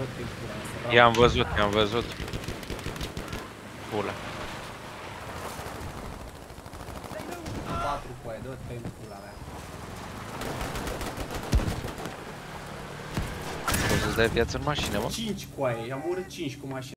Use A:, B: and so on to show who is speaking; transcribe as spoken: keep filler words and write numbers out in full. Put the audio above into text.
A: dă-te pula.
B: I-am văzut, i-am văzut. Pula.
A: patru coaie, dă-te pula mea.
B: Poți să-ți dai viață în mașină, mă?
A: cinci coaie, i-am urât cinci cu mașina.